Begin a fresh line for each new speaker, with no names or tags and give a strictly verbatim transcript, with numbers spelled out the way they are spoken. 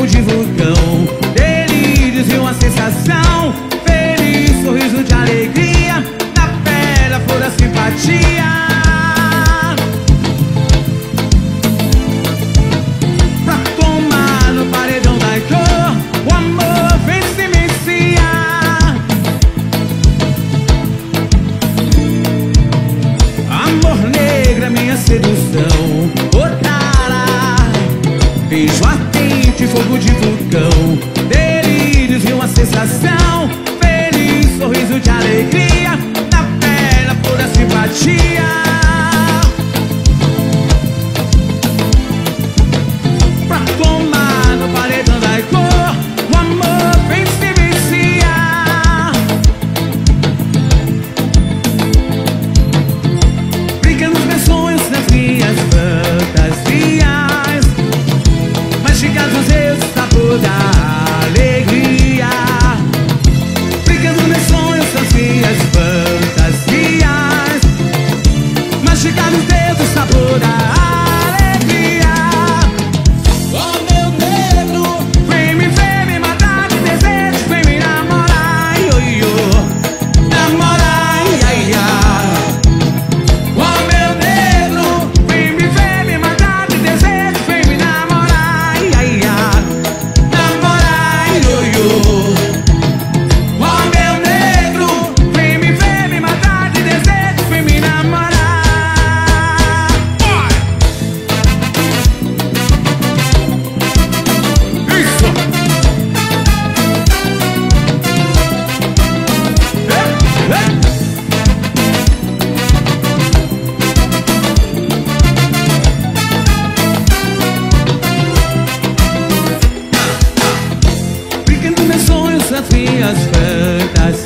fogo de vulcão, delírios e uma sensação. Feliz, sorriso de alegria, na pele a flor da simpatia. Pra tomar no paredão da cor, o amor vem se menciar. Amor, negra, minha sedução. Beijo ardente, fogo de vulcão, delírios e uma sensação. Feliz, sorriso de alegria, na pele a flor da simpatia. Pra tomar no paredão da cor, o amor vem se viciar. Brinca nos meus sonhos, nas minhas fantasias, mastigados eu sabor da alegria. Brinca nos meus sonhos, nas minhas fantasias, mastigados dedos, sabor da alegria. Oh, meu negro, vem me ver, me matar de desejo, vem me namorar, io, io, namorar, ia, ia. Oh, meu negro, vem me ver, me matar de desejo, vem me namorar, ia, ia, namorar, io, io. Oh, meu negro, vem me ver, me matar de desejo, vem me namorar. Isso! É, é. Brincando meus sonhos, as minhas fantasias,